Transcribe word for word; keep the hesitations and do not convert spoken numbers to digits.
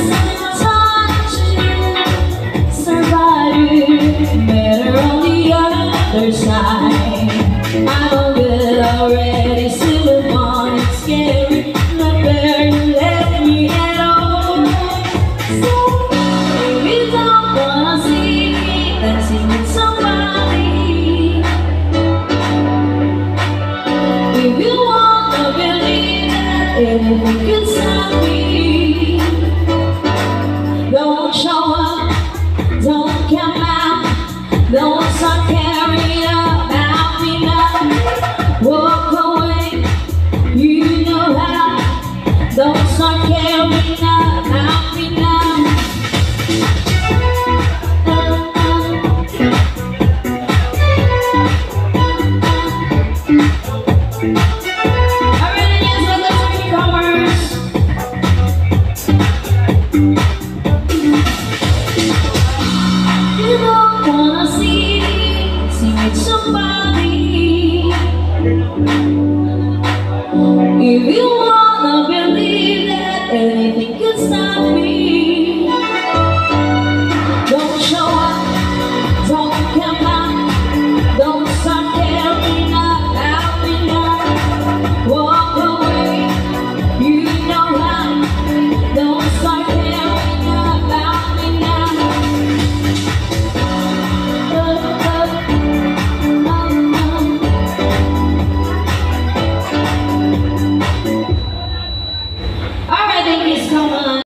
I don't get already silver one, it's scary, not fair to let me at all. So if you don't wanna see me, let's see with somebody. If you wanna believe that anything can stop me, don't show up, don't come out, don't start carrying on. Walk away, you know how. Don't start caring about me now. I really guess what those newcomers. You don't wanna see, see with somebody. If you